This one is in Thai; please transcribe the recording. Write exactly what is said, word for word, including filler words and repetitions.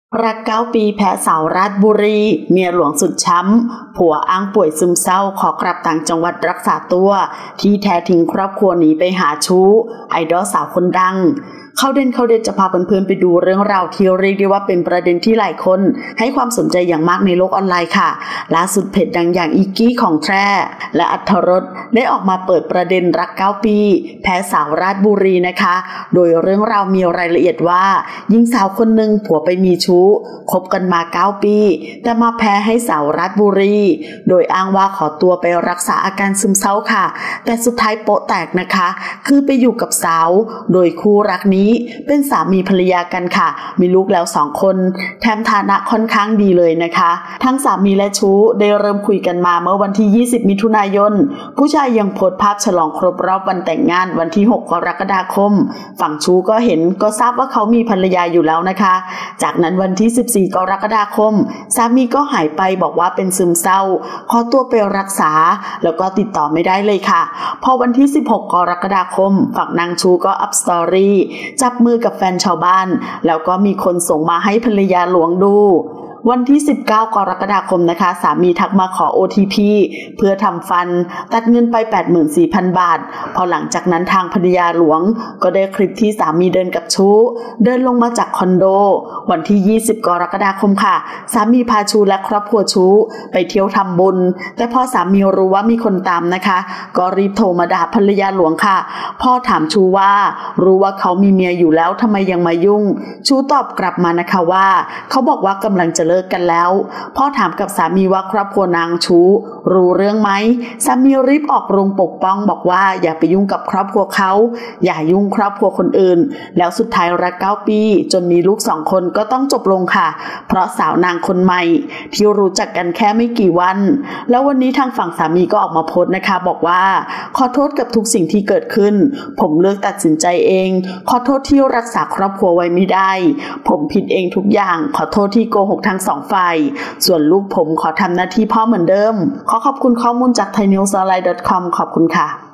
รักเก้าปีแพ้สาวราชบุรีเมียหลวงสุดช้ำผัวอ้างป่วยซึมเศร้าขอกลับต่างจังหวัดรักษาตัวที่แท้ทิ้งครอบครัวหนีไปหาชู้ไอดอลสาวคนดังเข้าเด่นเข้าเด่นจะพาเพื่อนๆไปดูเรื่องราวที่เรียกได้ว่าเป็นประเด็นที่หลายคนให้ความสนใจอย่างมากในโลกออนไลน์ค่ะล่าสุดเพจดังอย่างอีกกี้ของแท้และอัธรสได้ออกมาเปิดประเด็นรักเก้าปีแพ้สาวราชบุรีนะคะโดยเรื่องราวมีรายละเอียดว่าหญิงสาวคนหนึ่งผัวไปมีชู้คบกันมาเก้าปีแต่มาแพ้ให้สาวราชบุรีโดยอ้างว่าขอตัวไปรักษาอาการซึมเศร้าค่ะแต่สุดท้ายโป๊ะแตกนะคะคือไปอยู่กับสาวโดยคู่รักนี้เป็นสามีภรรยากันค่ะมีลูกแล้วสองคนแถมฐานะค่อนข้างดีเลยนะคะทั้งสามีและชู้ได้เริ่มคุยกันมาเมื่อวันที่ยี่สิบมิถุนายนผู้ชายยังโพสต์ภาพฉลองครบรอบวันแต่งงานวันที่หกกรกฎาคมฝั่งชู้ก็เห็นก็ทราบว่าเขามีภรรยาอยู่แล้วนะคะจากนั้นวันที่สิบสี่กรกฎาคมสามีก็หายไปบอกว่าเป็นซึมเศร้าขอตัวไปรักษาแล้วก็ติดต่อไม่ได้เลยค่ะพอวันที่สิบหกกรกฎาคมฝั่งนางชู้ก็อัพสตอรี่จับมือกับแฟนชาวบ้านแล้วก็มีคนส่งมาให้ภรรยาหลวงดูวันที่สิบเก้ากรกฎาคมนะคะสามีทักมาขอ โอ ที พี เพื่อทำฟันตัดเงินไป แปดหมื่นสี่พัน บาทพอหลังจากนั้นทางภรรยาหลวงก็ได้คลิปที่สามีเดินกับชู้เดินลงมาจากคอนโดวันที่ยี่สิบกรกฎาคมค่ะสามีพาชู้และครอบครัวชู้ไปเที่ยวทำบุญแต่พอสามีรู้ว่ามีคนตามนะคะก็รีบโทรมาด่าภรรยาหลวงค่ะพ่อถามชู้ว่ารู้ว่าเขามีเมียอยู่แล้วทำไมยังมายุ่งชู้ตอบกลับมานะคะว่าเขาบอกว่ากำลังจะเลิกกันแล้วพ่อถามกับสามีว่าครอบครัวนางชู้รู้เรื่องไหมสามีรีบออกโรงปกป้องบอกว่าอย่าไปยุ่งกับครอบครัวเขาอย่ายุ่งครอบครัวคนอื่นแล้วสุดท้ายรักเก้าปีจนมีลูกสองคนก็ต้องจบลงค่ะเพราะสาวนางคนใหม่ที่รู้จักกันแค่ไม่กี่วันแล้ววันนี้ทางฝั่งสามีก็ออกมาโพสต์นะคะบอกว่าขอโทษกับทุกสิ่งที่เกิดขึ้นผมเลือกตัดสินใจเองขอโทษที่รักษาครอบครัวไว้ไม่ได้ผมผิดเองทุกอย่างขอโทษที่โกหกทั้งสองฝ่ายส่วนลูกผมขอทำหน้าที่พ่อเหมือนเดิมขอขอบคุณข้อมูลจาก ไทยนิวส์ออนไลน์ ดอท คอม ขอบคุณค่ะ